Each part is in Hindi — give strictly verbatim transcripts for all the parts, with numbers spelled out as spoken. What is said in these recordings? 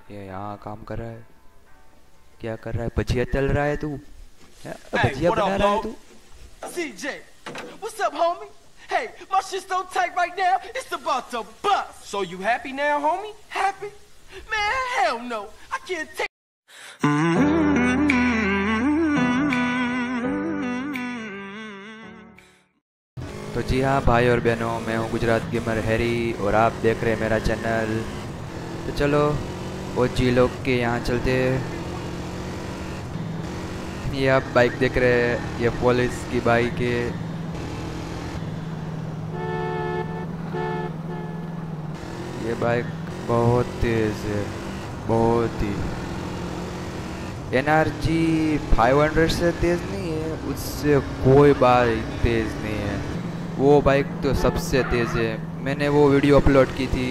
ये यहाँ काम कर रहा है, क्या कर रहा है? भजिया तल रहा है तू? भजिया बना रहा है तू? C J, what's up, homie? Hey, my shit's so tight right now, it's about to bust. So you happy now, homie? Happy? Man, hell no. I can't take. तो जी हाँ भाई और बहनों, मैं हूँ गुजरात गेमर हैरी और आप देख रहे हैं मेरा चैनल। तो चलो वो जी लोग के यहाँ चलते हैं। ये आप बाइक देख रहे हैं, ये पुलिस की बाइक है। ये बाइक बहुत तेज है, बहुत ही। N R G five hundred से तेज नहीं है, उससे कोई बाइक तेज नहीं है। वो बाइक तो सबसे तेज है। मैंने वो वीडियो अपलोड की थी,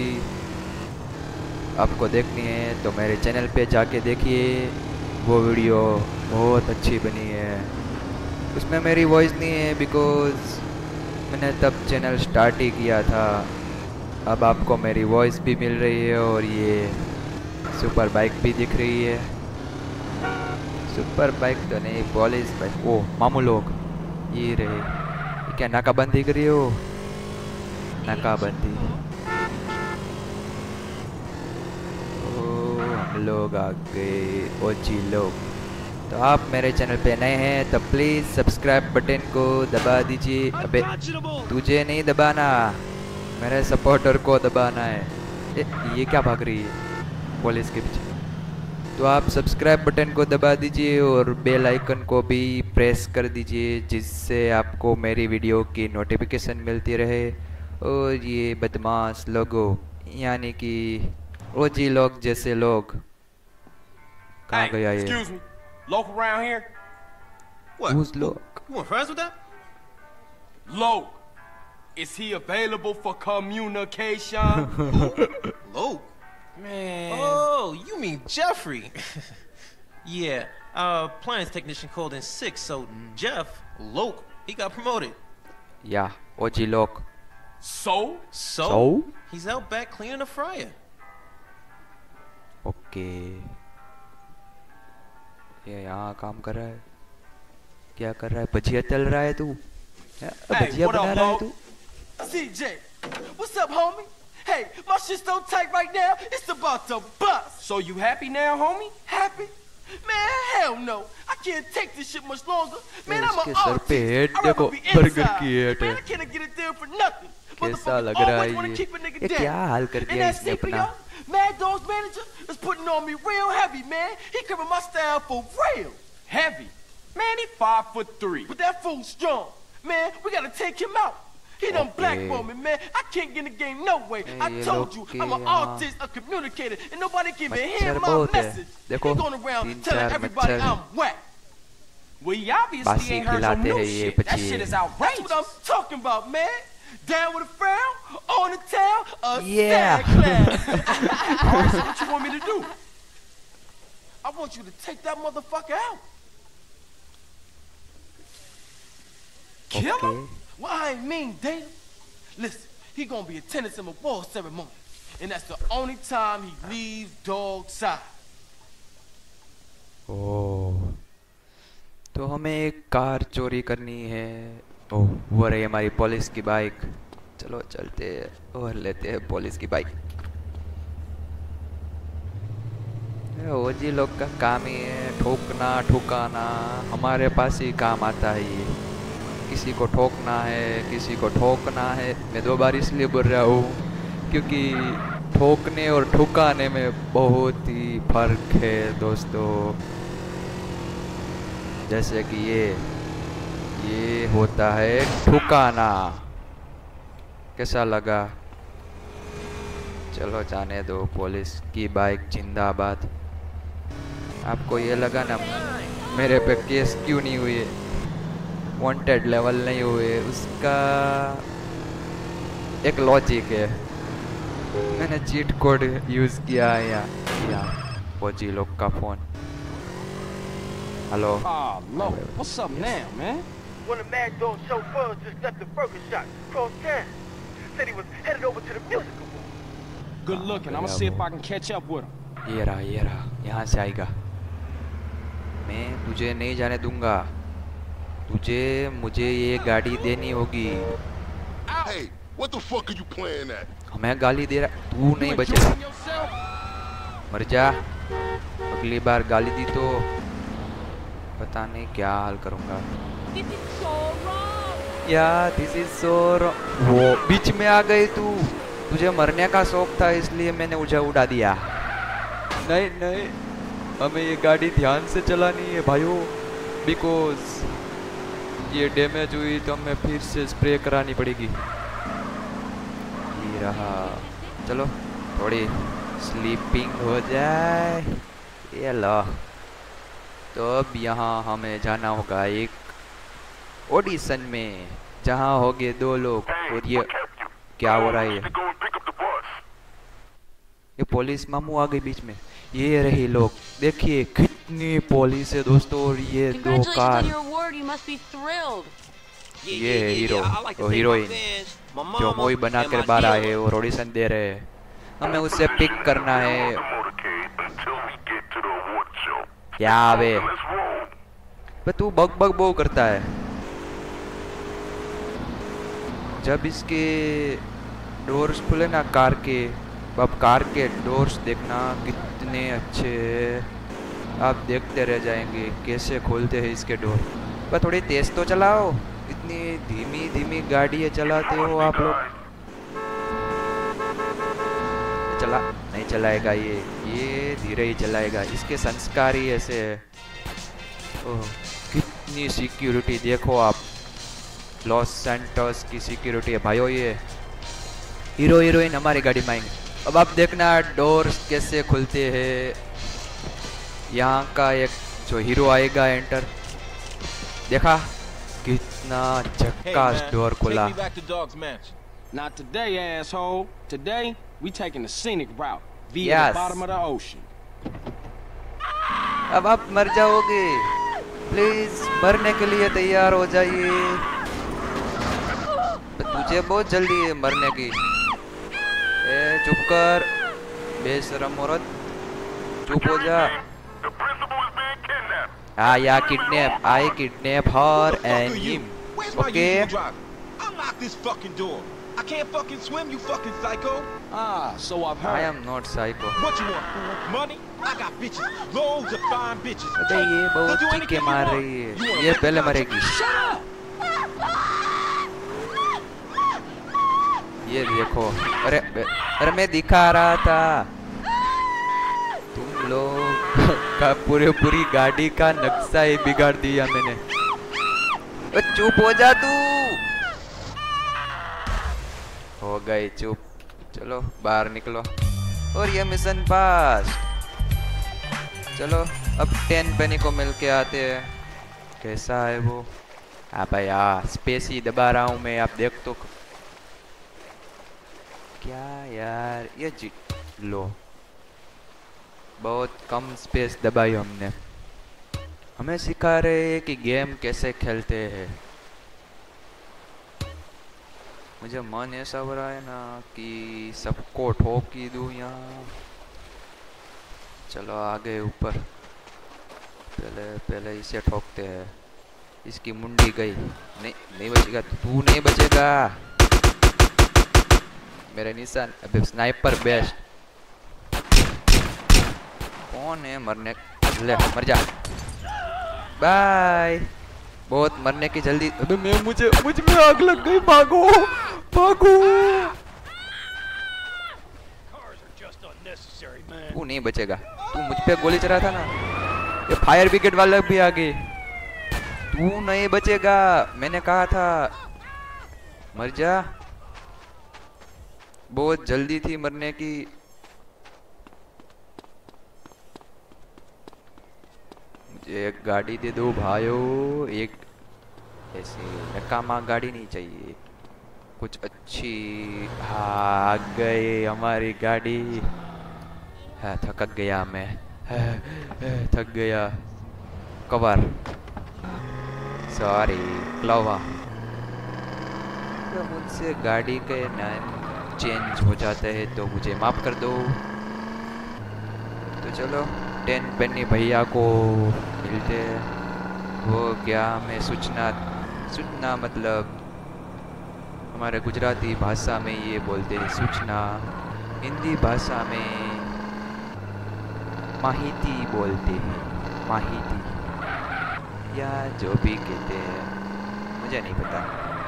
आपको देखनी है तो मेरे चैनल पे जाके देखिए। वो वीडियो बहुत अच्छी बनी है। उसमें मेरी वॉइस नहीं है बिकॉज़ मैंने तब चैनल स्टार्ट ही किया था। अब आपको मेरी वॉइस भी मिल रही है और ये सुपर बाइक भी दिख रही है। सुपर बाइक तो नहीं, पुलिस बाइक। ओ मामू लोग ये रहे। ये क्या नाकाबंदी करी हो? नाकाबंदी। ओ हम लोग आ गए, ओ जी लोग। तो आप मेरे चैनल पे नए हैं तो प्लीज़ सब्सक्राइब बटन को दबा दीजिए। अबे तुझे नहीं दबाना, मेरे सपोर्टर को दबाना है। ए, ये क्या भाग रही है पुलिस के पीछे? तो आप सब्सक्राइब बटन को दबा दीजिए और बेल आइकन को भी प्रेस कर दीजिए, जिससे आपको मेरी वीडियो की नोटिफिकेशन मिलती रहे। और ये बदमाश लोगों यानी कि ओजी लोग जैसे लोग कहाँ गया ये? Excuse me, local around here? What? Who's Loke? You want friends with that? Loke, is he available for communication? Loke? Man. Oh, you mean Jeffrey? Yeah, uh, appliance technician called in sick, so Jeff, Loke, he got promoted. Yeah, ओजी लोग। So? So? So? He's out back cleaning the fryer. Okay, ये यहाँ काम कर रहा है, क्या कर रहा है? भजिया तल रहा है तू? भजिया बना रहा है तू? C J, what's up, homie? Hey, my shit's so tight right now, it's about to bust. So you happy now, homie? Happy? Man, hell no. I can't take this shit much longer. Man, I'm an artist. Head I'd देखो, rather be बर्गर inside. की हेड Man, है। I can't get a deal for nothing. कैसा लग रहा है ये? ये क्या हाल कर And दिया that इसने C P O, अपना? Mad Dog's manager, is putting on me real heavy, man. He covering my style for real. Heavy? Man, he five foot three. But that fool's strong. Man, we gotta take him out. He done Okay. blackball me, man. I can't get in the game no way. Hey, I ये told लोग you, के I'm an यहाँ artist, a communicator, and nobody can even मच्छर hear my बहुत है। message. देखो, He going around तीन telling चार everybody मच्छर। I'm whack. Well, you obviously बासी ain't heard some खिलाते new हैं ये shit. That बच्चे। shit is outrageous. That's what I'm talking about, man. Down with a frown, on the town, a Yeah. sad class. All right, so what you want me to do? I want you to take that motherfucker out. Kill Okay. him? Well, I ain't mean date him. Listen, he gonna be attending some award ceremony, and that's the only time he leaves dog's side. ओह, तो हमें एक कार चोरी करनी है। ओह, वो रही हमारी पुलिस की बाइक। चलो चलते हैं और लेते हैं पुलिस की बाइक। ओजी लोग का काम ही है ठोकना ठुकाना, हमारे पास ही काम आता है ये। किसी को ठोकना है, किसी को ठोकना है। मैं दो बार इसलिए बोल रहा हूँ क्योंकि ठोकने और ठुकाने में बहुत ही फर्क है दोस्तों। जैसे कि ये ये होता है ठुकाना। कैसा लगा? चलो जाने दो, पुलिस की बाइक जिंदाबाद। आपको ये लगा ना मेरे पे केस क्यों नहीं हुए, वांटेड लेवल नहीं हुए? उसका एक लॉजिक है। मैंने चीट कोड यूज़ किया है या किया फौजी लोग का phone. Hello. Oh, Lo, what's up now, man? One of Mad Dog's chauffeurs just left the burger shop across town. Said he was headed over to the music award. Good looking. I'm gonna see if I can catch up with him. ये रहा ये रहा, यहाँ से आएगा। मैं तुझे नहीं जाने दूंगा, तुझे मुझे ये गाड़ी देनी होगी। Hey, what the fuck are you playing at? हमें गाली दे रहा, तू नहीं बचेगा, मर जा। अगली बार गाली दी तो पता नहीं क्या हाल करूंगा। यार दिस इज सो रॉन्ग। वो बीच में आ गई तू, तुझे मरने का शौक था इसलिए मैंने उसे उड़ा दिया। नहीं नहीं, हमें ये गाड़ी ध्यान से चलानी है भाइयों, बिकॉज ये डैमेज हुई तो हमें फिर से स्प्रे करानी पड़ेगी। ये रहा, चलो थोड़ी स्लीपिंग हो जाए। ये लो, तो अब यहाँ हमें जाना होगा एक ऑडिशन में जहाँ होंगे दो लोग। और ये क्या हो रहा है, ये पुलिस मामू आ गई बीच में। ये रही लोग, देखिए कितनी पुलिस है दोस्तों। और ये दो कार, ये है हीरो और हीरोइन जो मूवी बनाकर बाहर आए और ऑडिशन दे रहे हैं। हमें उससे पिक करना है। क्या बे, बे तू बग बग बो करता है। जब इसके डोर्स खुले ना कार के, अब कार के डोर्स देखना कितने अच्छे हैं। आप देखते रह जाएंगे कैसे खोलते हैं इसके डोर। पर थोड़ी तेज तो चलाओ, इतनी धीमी धीमी गाड़ियाँ चलाते हो आप लोग। चला नहीं चलाएगा ये ये धीरे ही चलाएगा, इसके संस्कार ही ऐसे है। ओह कितनी सिक्योरिटी देखो आप, लॉस सैंटोस की सिक्योरिटी है भाइयों। ये हीरो हीरोइन हमारी गाड़ी में आएंगे। अब आप देखना डोर्स कैसे खुलते हैं। यहाँ का एक जो हीरो आएगा एंटर, देखा कितना झक्कास डोर खुला। Not today, asshole. Today, we taking the scenic route via Yes. the bottom of the ocean. अब आप मर जाओगे, प्लीज मरने के लिए तैयार हो जाइए। तुझे बहुत जल्दी है मरने की। ए चुप कर बेशरम औरत, चुप हो जा। हाँ या kidnap, I kidnap her and him. Okay Unlock this fucking door. I can't fucking swim, you fucking psycho. Ah, so I've I heard. Am not psycho. What you want, fool? Money? I got bitches. Loads of fine bitches. अबे ये They'll बहुत do चीखे anything you मार want. रही You है, wanna ये fuck पहले out मरेगी। ये देखो, अरे अरे मैं दिखा रहा था, तुम लोग का पूरे पूरी गाड़ी का नक्शा ही बिगाड़ दिया मैंने। ओ चुप हो जा तू। हो गई चुप, चलो बाहर निकलो। और ये मिशन पास। चलो अब टेन पेनी को मिल के आते हैं, कैसा है वो। हाँ भाई हाँ, स्पेस ही दबा रहा हूँ मैं, आप देख तो। क्या यार ये जी लो, बहुत कम स्पेस दबाई हमने। हमें सिखा रहे हैं कि गेम कैसे खेलते हैं। मुझे मन ऐसा हो रहा है ना कि सबको ठोक ही दूं यहाँ। चलो आगे ऊपर, पहले पहले इसे ठोकते हैं। इसकी मुंडी गई, नहीं नहीं बचेगा, तू नहीं बचेगा। मेरे निशान अभी स्नाइपर बेस्ट। कौन है मरने, ले मर जा, बाय। बहुत मरने की जल्दी। अबे मैं मुझे मुझ में आग लग गई, भागो भागो। तू नहीं बचेगा, तू मुझ पे गोली चला था ना। ये फायर ब्रिगेड वाले भी आ गए, तू नहीं बचेगा, मैंने कहा था मर जा। बहुत जल्दी थी मरने की। मुझे एक गाड़ी दे दो भाइयों, एक ऐसे नकामा गाड़ी नहीं चाहिए, कुछ अच्छी। हाँ आ गए हमारी गाड़ी। हाँ थक गया मैं, थक गया। कवर सॉरी क्लोवा। मुझसे गाड़ी के नाम चेंज हो जाते हैं तो मुझे माफ कर दो। तो चलो टेन पेनी भैया को मिलते हैं। वो क्या हमें सूचना सूचना मतलब हमारे गुजराती भाषा में ये बोलते हैं सूचना, हिंदी भाषा में माहिती बोलते हैं, माहिती या जो भी कहते हैं, मुझे नहीं पता।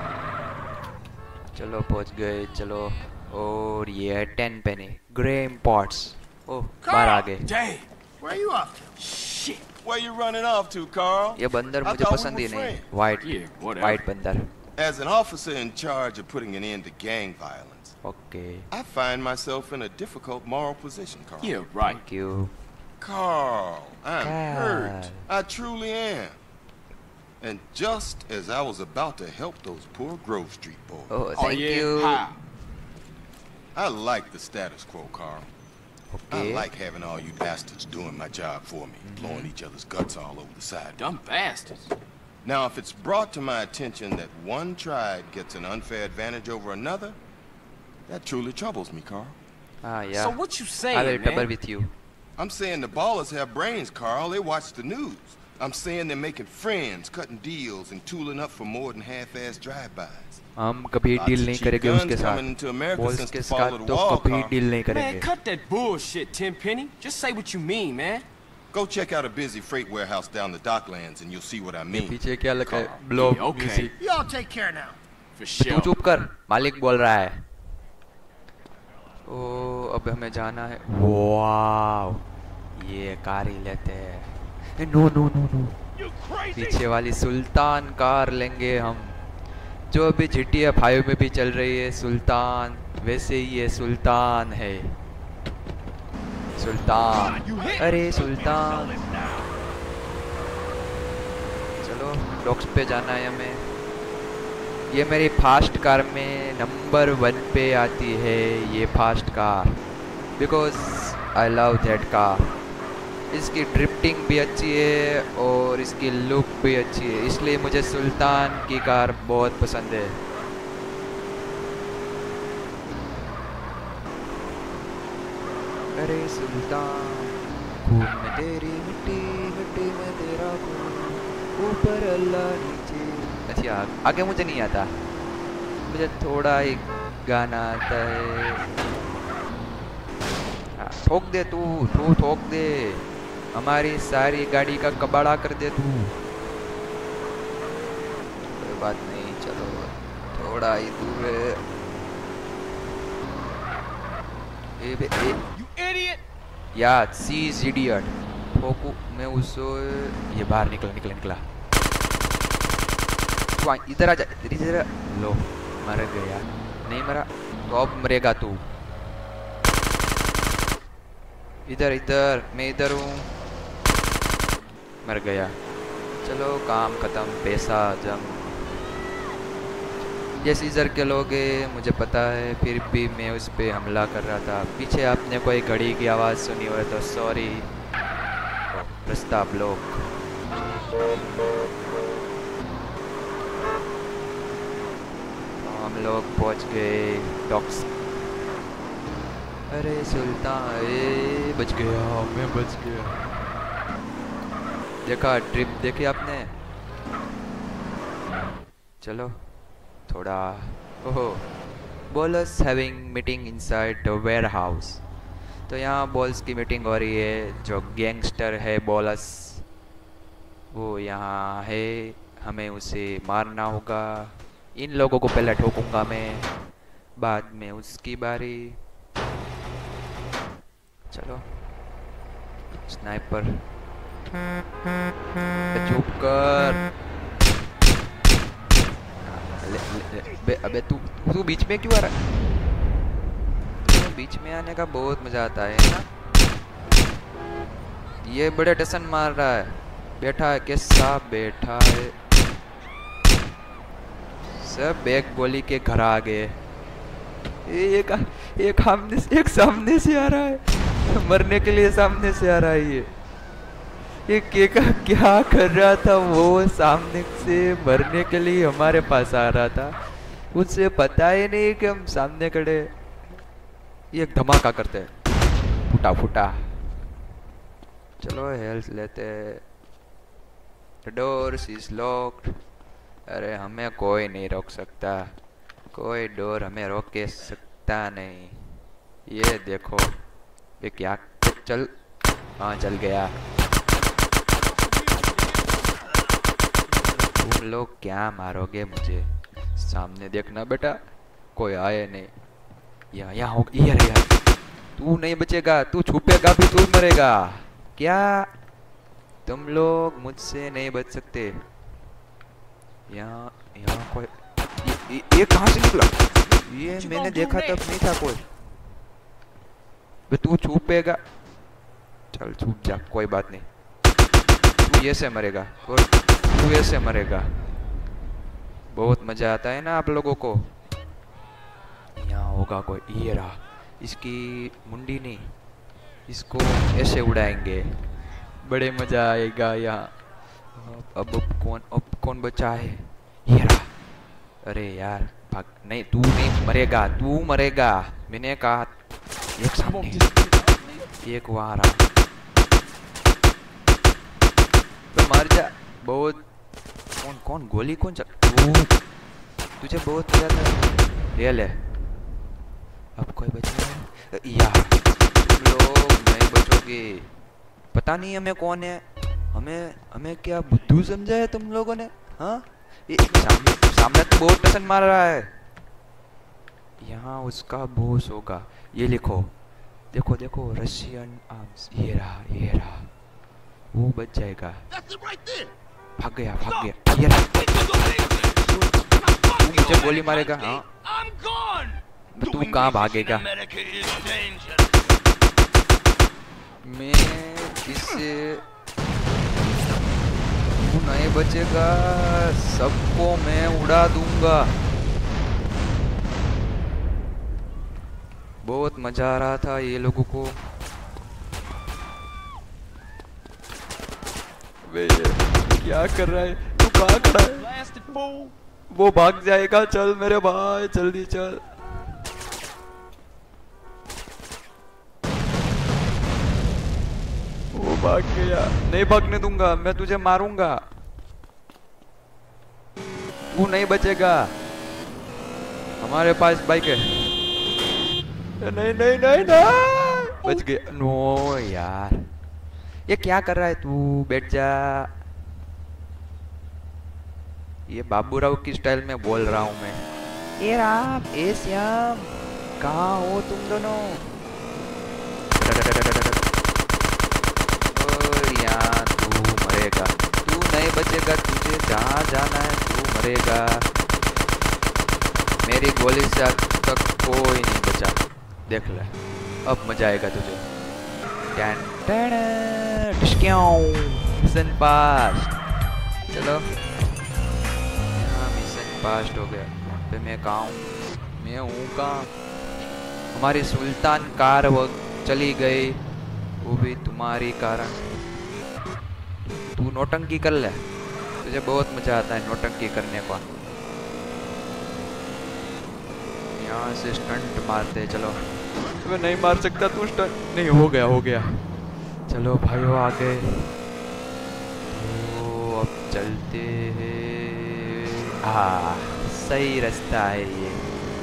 चलो पहुंच गए, चलो। और ये है टेन पेनी ग्रेम पॉट्स। ओह बाहर आ गए। Dang, Where you off to? shit. Where you running off to, Carl? ये बंदर I मुझे thought we पसंद ही were नहीं, friends. White Yeah, whatever. White बंदर। As an officer in charge of putting an end to gang violence, okay I find myself in a difficult moral position, Carl. Yeah, right. Thank you. Carl, I'm Carl. hurt. I truly am. And just as I was about to help those poor Grove Street boys, oh Oh, thank yeah? You. How? I like the status quo, Carl. I okay like having all you bastards doing my job for me, blowing each other's guts all over the sidewalk. Dumb bastards. Now, if it's brought to my attention that one tribe gets an unfair advantage over another, that truly troubles me, Carl. हाँ या So what you saying, I will double man? with you। I'm saying the ballers have brains, Carl. They watch the news. I'm saying they're making friends, cutting deals, and tooling up for more than half-assed drive-bys. हम कभी Lots डील of नहीं cheap करेंगे guns उसके coming into साथ, America बॉल्स since के the fall of साथ the तो wall, कभी Carl. डील नहीं Man, करेंगे। cut that bullshit, Tenpenny. Just say what you mean, man. Go check out a busy freight warehouse down the docklands, and you'll see what I mean. पीछे क्या लगा है? Blog Yeah, okay. Music. Y'all take care now. For तू sure. चुप कर, मालिक बोल रहा है। ओ अब हमें जाना है। वाव ये कार ही लेते हैं। नो नो नो नो पीछे वाली सुल्तान कार लेंगे हम, जो अभी जी टी ए फाइव में भी चल रही है। सुल्तान वैसे ही ये सुल्तान है, सुल्तान। अरे सुल्तान चलो डॉक्स पे जाना है हमें। ये मेरी फास्ट कार में नंबर वन पे आती है ये fast car, because I love that car. इसकी ड्रिफ्टिंग भी अच्छी है और इसकी लुक भी अच्छी है, इसलिए मुझे सुल्तान की कार बहुत पसंद है। अरे सुल्तान खून में तेरी मिट्टी, मिट्टी में तेरा खून, ऊपर अल्लाह नीचे। अच्छा आगे मुझे नहीं आता, मुझे थोड़ा ही गाना आता है। हाँ, ठोक दे तू तू ठोक दे, हमारी सारी गाड़ी का कबाड़ा कर दे तू। कोई बात नहीं, चलो थोड़ा ही दूर है। ए बे ए You idiot! या सीज इडियट। ठोकू मैं उसको, ये बाहर निकला निकला निकला। तू आ, इधर आ जा, इधर इधर। लो मर गया, नहीं मरा तो अब मरेगा तू। इधर इधर, मैं इधर हूँ, मर गया। चलो काम खत्म, पैसा जम। ये सीजर के लोग हैं मुझे पता है, फिर भी मैं उस पे हमला कर रहा था। पीछे आपने कोई घड़ी की आवाज़ सुनी हो तो सॉरी। रास्ता ब्लॉक। हम लोग पहुंच गए डॉक्स। अरे सुल्तान ए बच गया, मैं बच गया। देखा ट्रिप देखी आपने? चलो थोड़ा ओहो Ballas having meeting inside the warehouse. तो यहाँ बॉल्स की मीटिंग हो रही है। जो गैंगस्टर है बॉलर्स वो यहाँ है, हमें उसे मारना होगा। इन लोगों को पहले ठोकूंगा मैं, बाद में उसकी बारी। चलो स्नाइपर चुप कर। ले, ले, बे, अबे तू तू बीच में क्यों आ रहा है? तो बीच में आने का बहुत मजा आता है ना। ये बड़े टसन मार रहा है, बैठा है कैसा बैठा है। सब एक गोली के घर आ गए। एक एक सामने से एक सामने से आ रहा है, मरने के लिए सामने से आ रहा है। ये ये के का क्या कर रहा था? वो सामने से मरने के लिए हमारे पास आ रहा था, उसे पता ही नहीं कि हम सामने खड़े। ये धमाका करते हैं, फुटा फुटा। चलो हेल्थ लेते। The doors is locked. अरे हमें कोई नहीं रोक सकता, कोई डोर हमें रोक के सकता नहीं। ये देखो, ये क्या, चल, हाँ चल गया। तुम लोग क्या मारोगे मुझे? सामने देखना बेटा, कोई आए नहीं। यहाँ यहाँ हो, यार यार, तू नहीं बचेगा, तू छुपेगा भी तू मरेगा। क्या तुम लोग मुझसे नहीं बच सकते? यहाँ यहाँ कोई, ये, ये, ये कहाँ से निकला? ये मैंने देखा तब नहीं था कोई। बे तू छुपेगा, चल छुप जा, कोई बात नहीं। तू ये से मरेगा और तू ये से मरेगा। बहुत मजा आता है ना आप लोगों को। यहाँ होगा कोई, ये रहा, इसकी मुंडी नहीं, इसको ऐसे उड़ाएंगे, बड़े मजा आएगा यहाँ। अब अब कौन अब कौन बचा है? ये रहा। अरे यार भाग, नहीं तू नहीं मरेगा, तू मरेगा, मैंने कहा। एक सामने, एक वहाँ रहा, तो मर जा। बहुत कौन कौन गोली कौन चल, तू तुझे बहुत मजा आता। ये ले, अब कोई बचा है यार? तुम लोग नहीं बचोगे। पता नहीं हमें कौन है, हमें हमें क्या बुद्धू समझा है तुम लोगों ने? हाँ, ये सामने सामने तो बहुत टसन मार रहा है। यहाँ उसका बॉस होगा, ये लिखो, देखो देखो, रशियन आर्म्स। ये रहा, ये रहा, वो बच जाएगा। भाग गया, भाग गया। ये रहा, तू मुझे गोली मारेगा? हाँ, तू कहाँ भागेगा? मैं इससे, तू नहीं बचेगा, सबको मैं उड़ा दूंगा। बहुत मजा आ रहा था ये लोगों को। वे क्या कर रहा है? तू कहाँ खड़ा है? वो भाग जाएगा, चल मेरे भाई जल्दी चल। वो भाग गया, नहीं भागने दूंगा, मैं तुझे मारूंगा, तू नहीं बचेगा। हमारे पास बाइक है। नहीं नहीं नहीं नहीं, बच गया। नो यार, ये क्या कर रहा है? तू बैठ जा। ये बाबूराव की स्टाइल में बोल रहा हूँ मैं। ए राम, ए श्याम, कहाँ हो तुम दोनों? यहाँ तू मरेगा, तू नहीं बचेगा, तुझे जहाँ जाना है तू मरेगा। मेरी गोली से आज तक कोई नहीं बचा, देख ले, अब मजा आएगा तुझे। टैन टैन मिशन पास। चलो, हाँ मिशन पास हो गया। पे मैं कहाँ हूँ? मैं हूँ कहाँ? हमारी सुल्तान कार वो चली गई, वो भी तुम्हारी कारण। तू नौटंकी कर ले, तुझे बहुत मजा आता है नौटंकी करने को। यहाँ से स्टंट मारते, चलो। तुम्हें नहीं मार सकता तू स्टंट, नहीं, हो गया हो गया। चलो भाइयों आगे, तो अब चलते हैं। हाँ सही रास्ता है ये।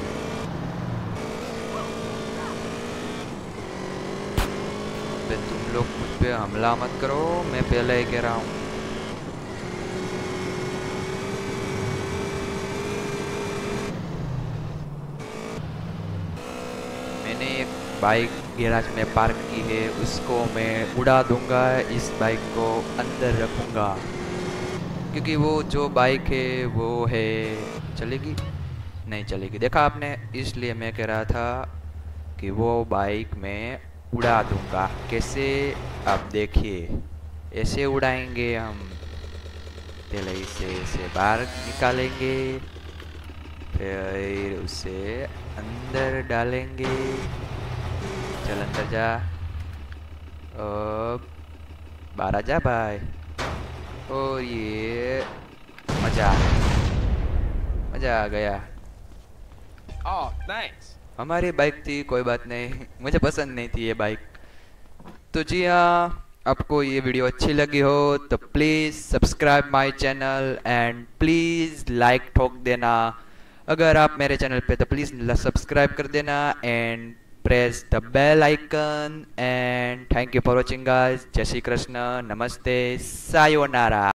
तुम लोग मुझ पे हमला मत करो, मैं पहले ही कह रहा हूँ। मैंने एक बाइक गैराज में पार्क की है, उसको मैं उड़ा दूंगा, इस बाइक को अंदर रखूंगा, क्योंकि वो जो बाइक है वो है, चलेगी नहीं चलेगी, देखा आपने, इसलिए मैं कह रहा था कि वो बाइक में उड़ा दूंगा। कैसे? आप देखिए, ऐसे उड़ाएंगे हम। पहले इसे ऐसे बाहर निकालेंगे, फिर उसे अंदर डालेंगे। चल अंदर जा, अब बाहर आ जा भाई। और ये मजा मजा आ गया। Oh, thanks. हमारी बाइक थी, कोई बात नहीं, मुझे पसंद नहीं थी ये बाइक। तो जी हाँ, आपको ये वीडियो अच्छी लगी हो तो please subscribe my channel and please like ठोक देना। अगर आप मेरे चैनल पे तो प्लीज़ सब्सक्राइब कर देना and press the bell icon and thank you for watching guys. जय श्री कृष्ण, नमस्ते, सायोनारा।